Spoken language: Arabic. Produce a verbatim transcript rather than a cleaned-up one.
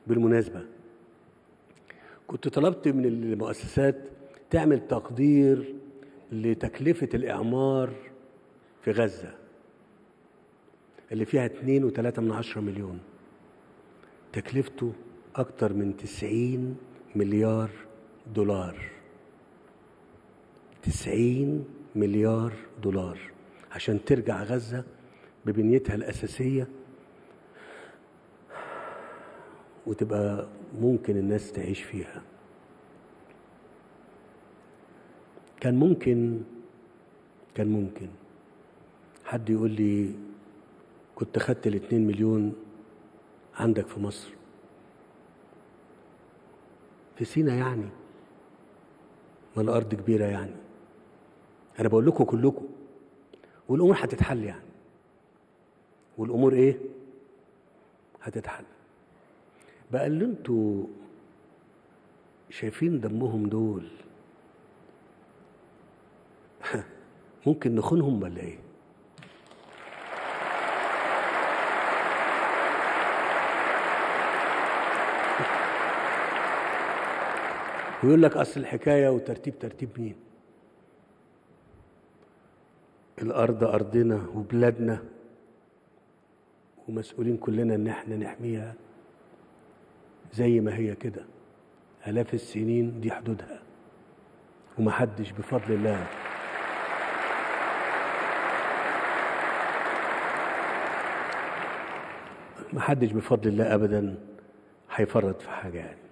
بالمناسبة كنت طلبت من المؤسسات تعمل تقدير لتكلفة الإعمار في غزة اللي فيها اتنين وتلاتة من عشرة مليون، تكلفته أكتر من تسعين مليار دولار. تسعين مليار دولار عشان ترجع غزة ببنيتها الأساسية وتبقى ممكن الناس تعيش فيها. كان ممكن كان ممكن حد يقول لي كنت خدت الاتنين مليون عندك في مصر في سينا، يعني ما الأرض كبيرة يعني. أنا بقول لكم كلكم والأمور هتتحل يعني، والأمور إيه؟ هتتحل. بقى اللي انتوا شايفين دمهم دول ممكن نخونهم ولا ايه؟ ويقول لك اصل الحكايه وترتيب ترتيب مين؟ الارض ارضنا وبلادنا ومسؤولين كلنا ان احنا نحميها زي ما هي كده. آلاف السنين دي حدودها، ومحدش بفضل الله محدش بفضل الله أبدا هيفرط في حاجة يعني.